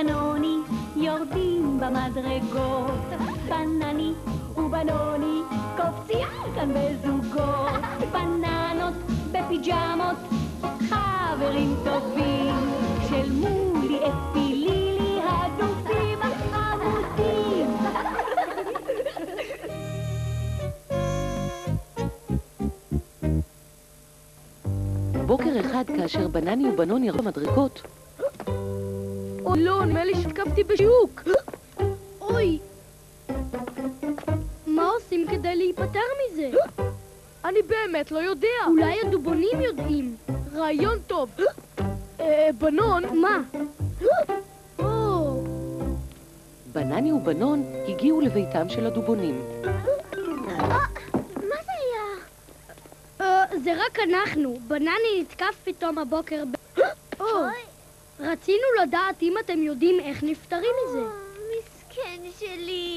ובנוני יורדים במדרגות, בנני ובנוני קופצים כאן בזוגות, בננות בפיג'מות חברים טובים של מולי אפי לילי הדופים החמודים. בוקר אחד כאשר בנני ובנון ירדו במדרגות. אוי לא, נדמה לי שהתקפתי בשיוק. אוי, מה עושים כדי להיפטר מזה? אני באמת לא יודע. אולי הדובונים יודעים. רעיון טוב. בנון? מה? בנני ובנון הגיעו לביתם של הדובונים. מה זה היה? זה רק אנחנו. בנני נתקף פתאום הבוקר רצינו לדעת אם אתם יודעים איך נפטרים מזה. מסכן שלי.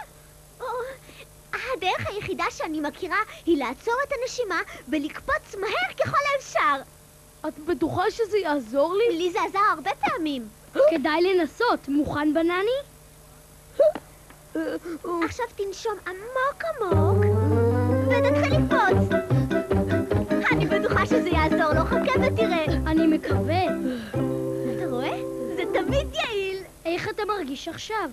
הדרך היחידה שאני מכירה היא לעצור את הנשימה ולקפוץ מהר ככל האפשר. את בטוחה שזה יעזור לי? לי זה עזר הרבה פעמים. כדאי לנסות. מוכן בנני? עכשיו תנשום עמוק עמוק ותתחיל לקפוץ. אני בטוחה שזה יעזור לו. חכה ותראה. אני מקווה. אתה רואה? זה תמיד יעיל. איך אתה מרגיש עכשיו?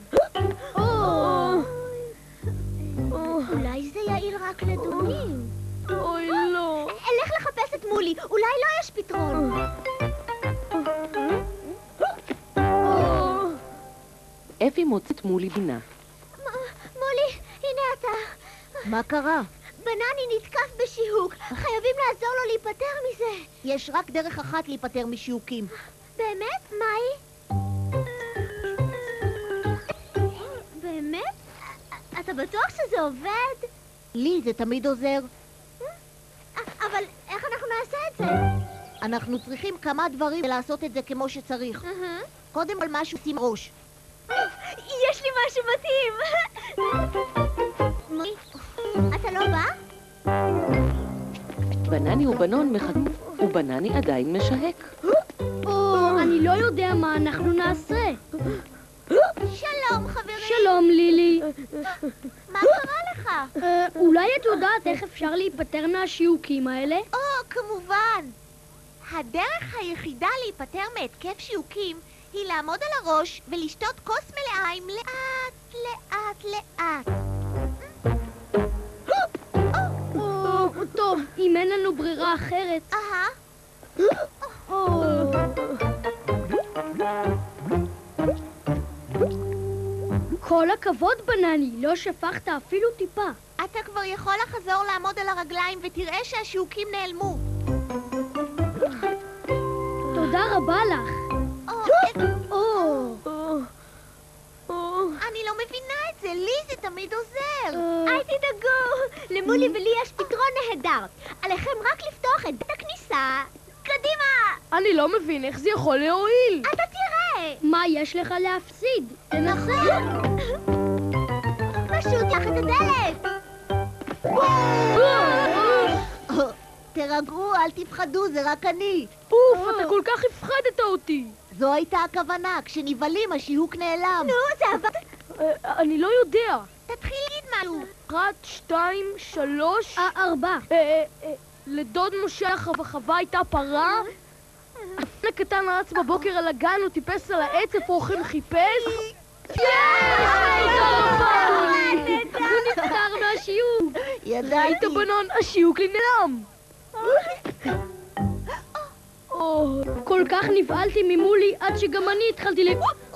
אולי זה יעיל רק לדומים. אוי לא. אלך לחפש את מולי, אולי לא יש פתרון. אפי מוצאת מולי בינה. מולי, הנה אתה. מה קרה? בנני נתקף בשיהוק. חייבים לעזור לו להיפטר מזה. יש רק דרך אחת להיפטר משיהוקים. באמת? מה היא? באמת? אתה בטוח שזה עובד? לי זה תמיד עוזר. אבל איך אנחנו נעשה את זה? אנחנו צריכים כמה דברים לעשות את זה כמו שצריך. קודם כל משהו שים ראש. יש לי משהו מתאים. אתה לא בא? בנני ובנון מחכים, ובנני עדיין משהק. אני לא יודע מה אנחנו נעשה. שלום חברים. שלום לילי. מה קרה לך? אולי את יודעת איך אפשר להיפטר מהשיהוקים האלה? כמובן. הדרך היחידה להיפטר מהתקף שיהוקים היא לעמוד על הראש ולשתות כוס מלאה עם לאט לאט לאט. טוב, אם אין לנו ברירה אחרת. כל הכבוד בנני, לא שפכת אפילו טיפה. אתה כבר יכול לחזור לעמוד על הרגליים ותראה שהשיהוקים נעלמו. תודה רבה לך. אני לא מבינה את זה, לי זה תמיד עוזר. אל תדאגו, למולי ולי יש פתרון נהדר. עליכם רק לפתוח את בית הכניסה. קדימה! אני לא מבין איך זה יכול להועיל. אתה תראה. מה יש לך להפסיד? תנסה. פשוט תפתח את הדלת. תרגעו, אל תפחדו, זה רק אני. אתה כל כך הפחדת אותי. זו הייתה הכוונה, כשנבהלים השיהוק נעלם. נו, זה עבד. אני לא יודע. תתחיל להגיד משהו. 1, 2, 3, 4. לדוד משה החווה הייתה פרה. הפן הקטן רץ בבוקר על הגן, הוא טיפס על העץ, איפה אוכל חיפש. הוא נזכר מהשיוק. היית בנון, השיוק לי נעלם. כל כך נבהלתי ממולי עד שגם אני התחלתי